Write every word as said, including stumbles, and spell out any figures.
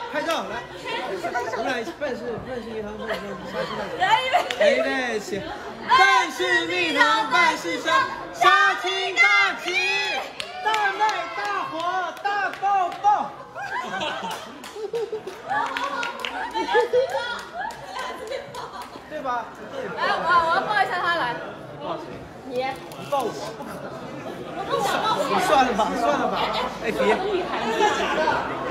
拍照来，我们俩办事办事一堂，办事杀鸡大姐。预备起，办事蜜糖，办事香，杀青大吉，大卖大火，大爆爆。对吧？ 来，我我要抱一下他来。 抱谁？ 你。 你抱我？不可能。我不想抱你。算了吧，算了吧。哎，别。